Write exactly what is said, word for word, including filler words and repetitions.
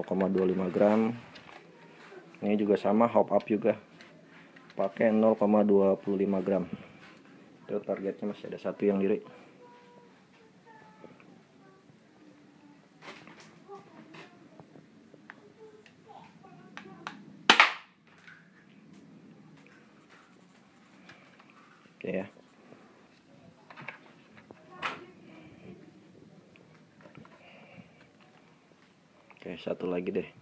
nol koma dua lima gram. Ini juga sama, hop up juga pakai nol koma dua lima gram. Itu targetnya masih ada satu yang lirik. Oke ya. Oke, satu lagi deh.